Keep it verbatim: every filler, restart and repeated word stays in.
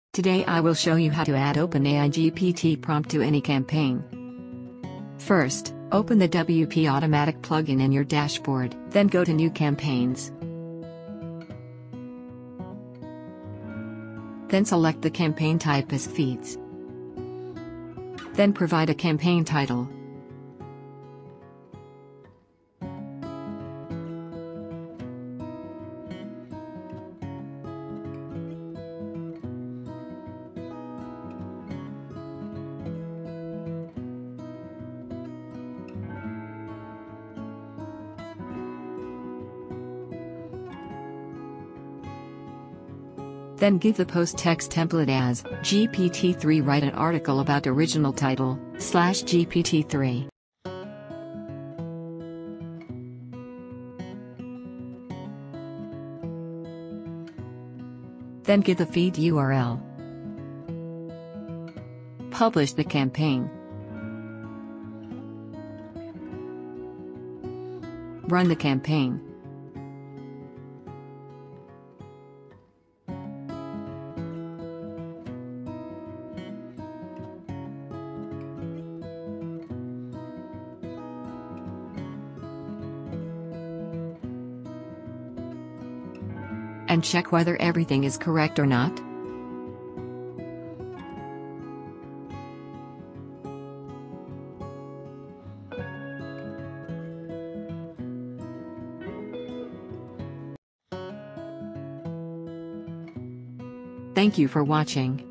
Today I will show you how to add OpenAI G P T Prompt to any campaign. First, open the W P Automatic plugin in your dashboard, then go to New Campaigns. Then select the campaign type as Feeds. Then provide a campaign title. Then give the post text template as G P T three. Write an article about original title, slash G P T three. Then give the feed U R L. Publish the campaign. Run the campaign. And check whether everything is correct or not. Thank you for watching.